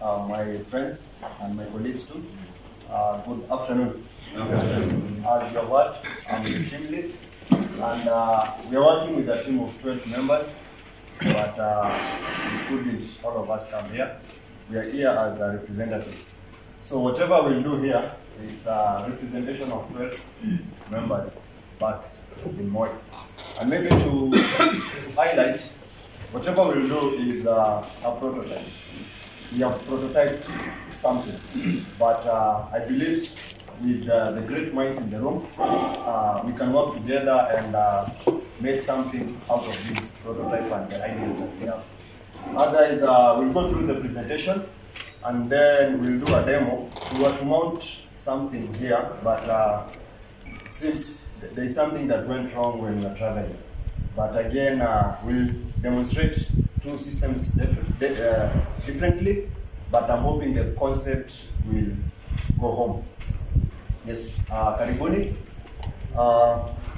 my friends and my colleagues too. Good afternoon. Okay. As your word, I'm the team lead, and we are working with a team of 12 members, but we couldn't all of us come here. We are here as representatives. So whatever we'll do here is a representation of 12 members back in Moi. And maybe to highlight, whatever we'll do is a prototype. We have prototyped something, but I believe with the great minds in the room, we can work together and make something out of this prototype and the ideas that we have. Otherwise, we'll go through the presentation and then we'll do a demo. We want to mount something here, but it seems there is something that went wrong when we were traveling. But again, we'll demonstrate two systems differently, but I'm hoping the concept will go home. Yes, karibuni.